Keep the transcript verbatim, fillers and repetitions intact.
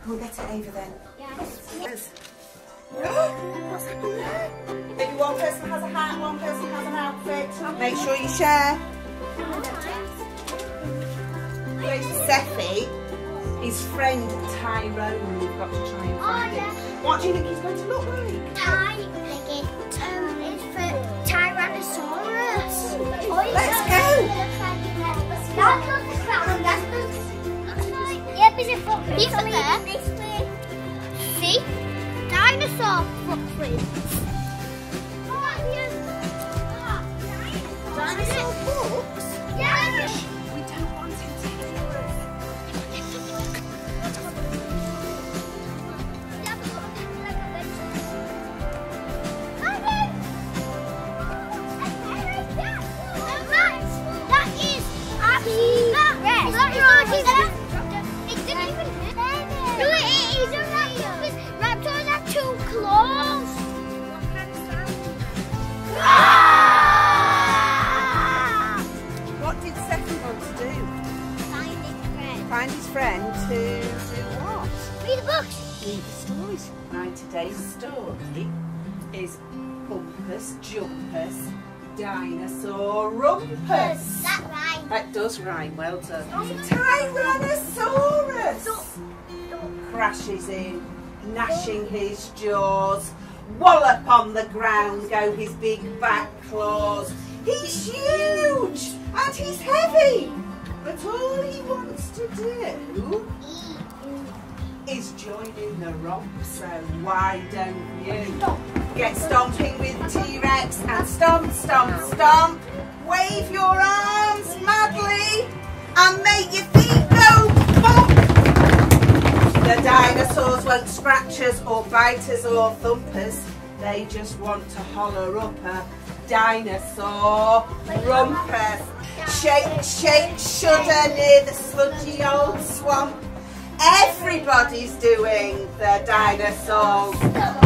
Go get it, Ava, then. Yes. What's happened there? Maybe one person has a hat, one person has an outfit. Make sure you share. Seffi, his friend Tyrone, we've got to try and find Oh, yeah. him. What do you think he's going to look like? I think it um, is for Tyrannosaurus. Let's go! That's not the crown, that's the... Yeah, but it's footprints. These are there. This way. See? Dinosaur footprints. Oh, yeah. Dinosaur books? Yeah. We don't want him to hear us. What did Seffi want to do? Find his friend to do what? Read the books. Read the stories. Right, today's story is Bumpus, Jumpus, Dinosaur, Rumpus. That rhymes. That does rhyme, well done. Tyrannosaurus crashes in, gnashing his jaws. Wallop on the ground go his big back claws. He's huge and he's heavy, but all he wants to do is join in the romp, so why don't you get stomping with T-Rex and stomp, stomp, stomp, wave your arms madly and make your feet go bump. The dinosaurs won't scratch us or bite us or thump us, they just want to holler up a dinosaur rumpus. Shake, shake, shudder near the sludgy old swamp. Everybody's doing the dinosaur